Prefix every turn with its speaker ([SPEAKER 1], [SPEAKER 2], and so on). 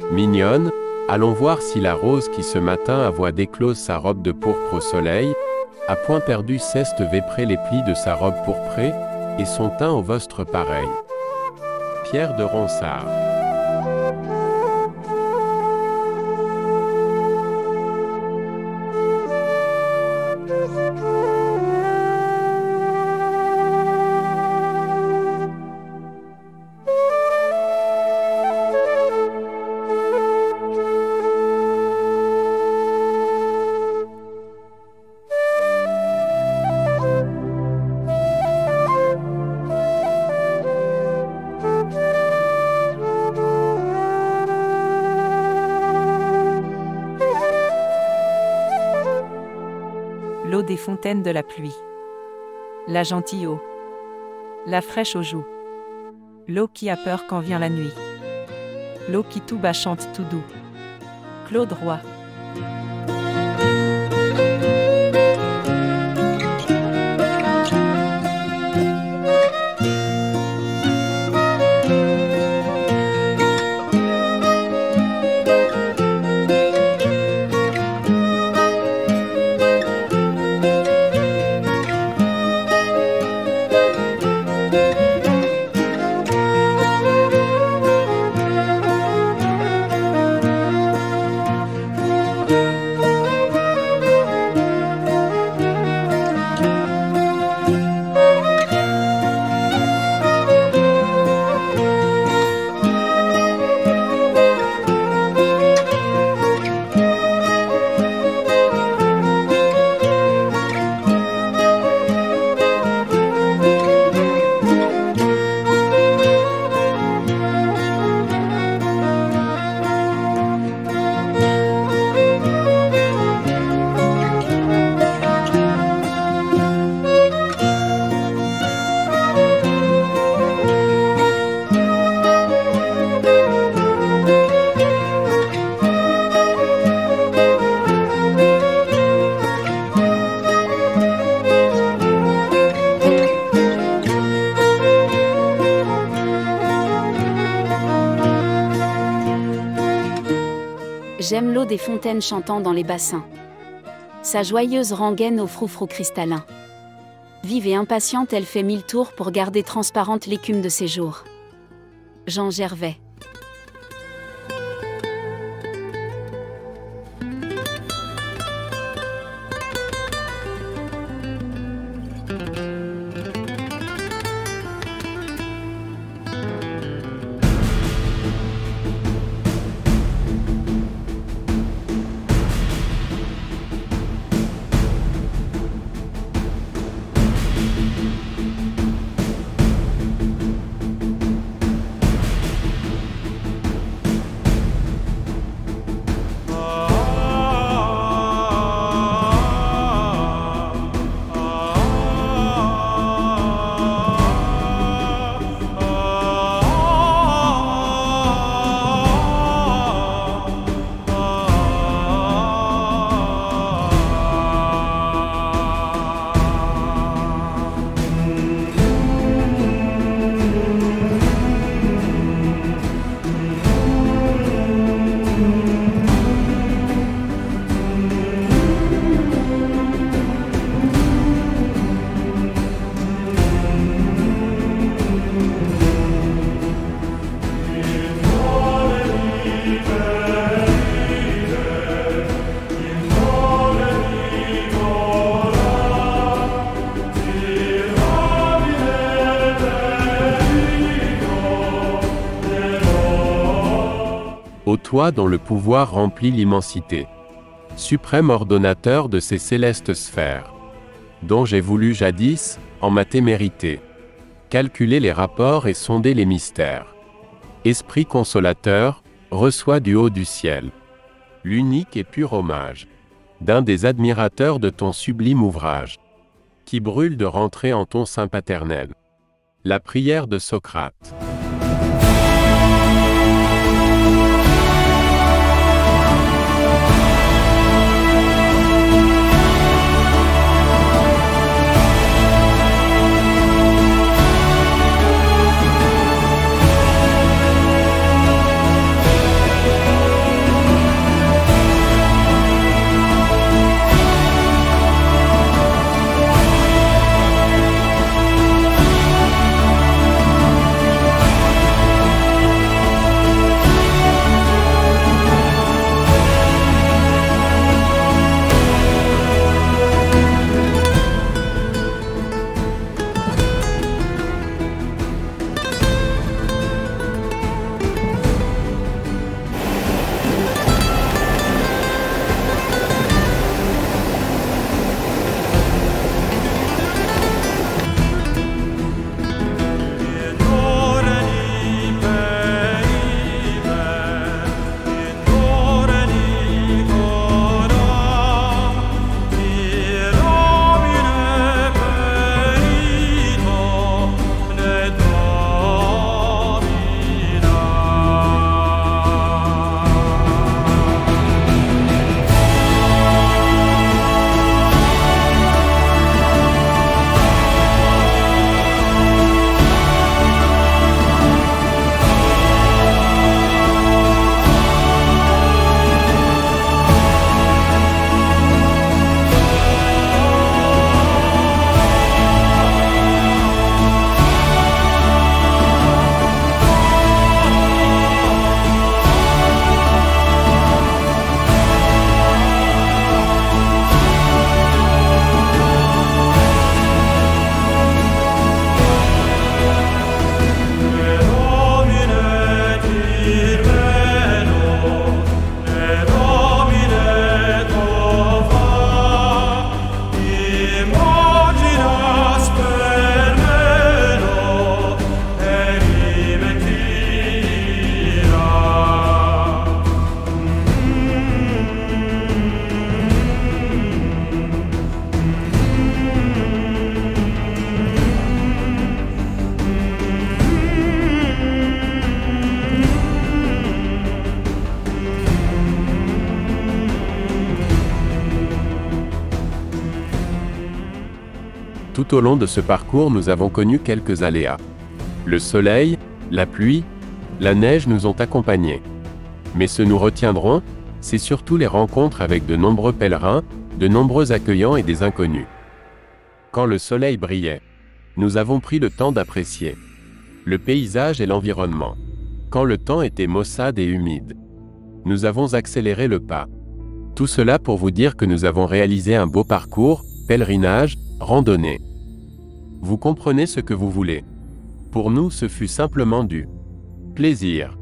[SPEAKER 1] Mignonne, allons voir si la rose qui ce matin a voix d'éclose sa robe de pourpre au soleil, a point perdu ceste vépré les plis de sa robe pourprée, et son teint au vostre pareil. Pierre de Ronsard.
[SPEAKER 2] L'eau des fontaines de la pluie. La gentille eau. La fraîche aux joues. L'eau qui a peur quand vient la nuit. L'eau qui tout bas chante tout doux. Claude Roy.
[SPEAKER 3] J'aime l'eau des fontaines chantant dans les bassins. Sa joyeuse rengaine au froufrou cristallin. Vive et impatiente, elle fait 1000 tours pour garder transparente l'écume de ses jours. Jean Gervais.
[SPEAKER 1] Ô toi dont le pouvoir remplit l'immensité, suprême ordonnateur de ces célestes sphères, dont j'ai voulu jadis, en ma témérité, calculer les rapports et sonder les mystères. Esprit consolateur, reçois du haut du ciel l'unique et pur hommage d'un des admirateurs de ton sublime ouvrage, qui brûle de rentrer en ton sein paternel. La prière de Socrate. Tout au long de ce parcours, nous avons connu quelques aléas. Le soleil, la pluie, la neige nous ont accompagnés. Mais ce nous retiendrons, c'est surtout les rencontres avec de nombreux pèlerins, de nombreux accueillants et des inconnus. Quand le soleil brillait, nous avons pris le temps d'apprécier le paysage et l'environnement. Quand le temps était maussade et humide, nous avons accéléré le pas. Tout cela pour vous dire que nous avons réalisé un beau parcours, pèlerinage, randonnée. Vous comprenez ce que vous voulez. Pour nous, ce fut simplement du plaisir.